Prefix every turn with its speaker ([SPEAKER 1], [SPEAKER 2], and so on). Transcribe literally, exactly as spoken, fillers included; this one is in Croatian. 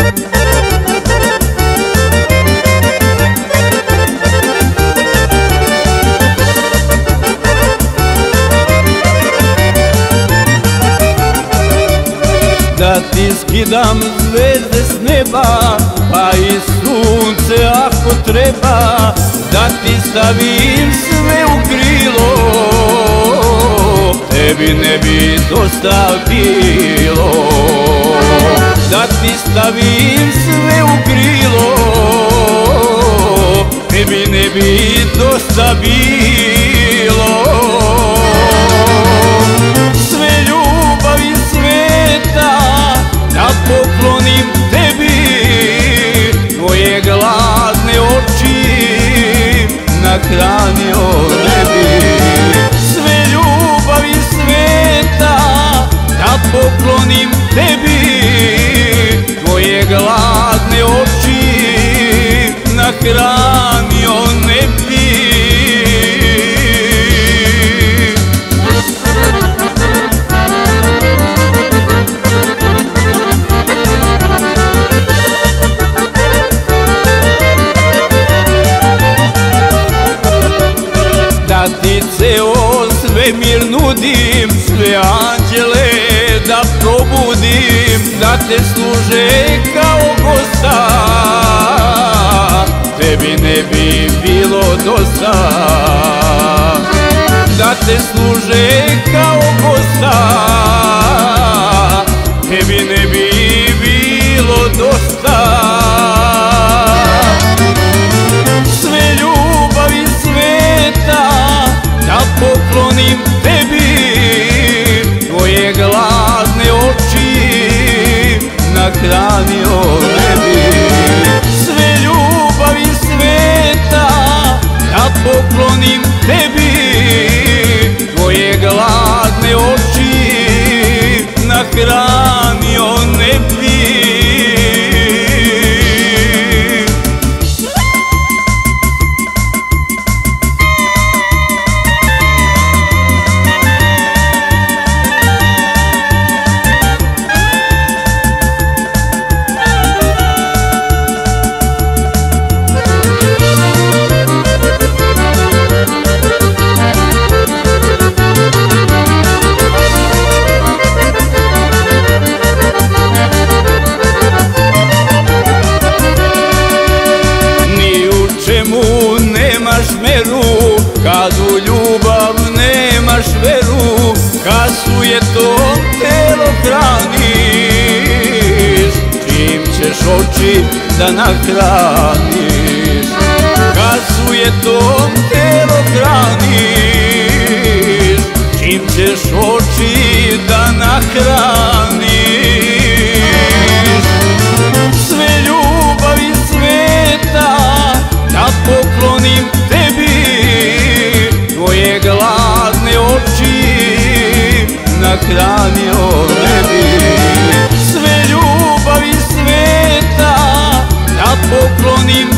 [SPEAKER 1] Da ti skidam zvezde s neba, pa i sunce ako treba, da ti stavim sve u krilo, tebi ne bi dosta bilo. Da ti stavim sve u krilo, tebi ne bi dosta bilo. Sve ljubavi sveta da poklonim tebi, tvoje gladne oči nahranio ne bi. Sve ljubavi sveta da poklonim tebi, tvoje gladne oči nahranio ne bi. Da ti ceo svemir nudim, sve anđele da probudim, da te služe kao gosta, tebi ne bi bilo dosta. Da te služe kao gosta, tebi ne bi bilo dosta. Sve ljubavi sveta da poklonim tebi, tvoje gladne oči nahranio ne bi. Sve ljubavi sveta da poklonim tebi, tvoje gladne oči nahranio ne bi. Kad u ljubav nemaš veru, kad sujetom telo hraniš, čim ćeš oči da nahraniš. Kad sujetom telo hraniš, čim ćeš oči da nahraniš. Sve ljubavi sveta da poklonim tebi, tvoje gladne oči nahranio ne bi. Sve ljubavi sveta da poklonim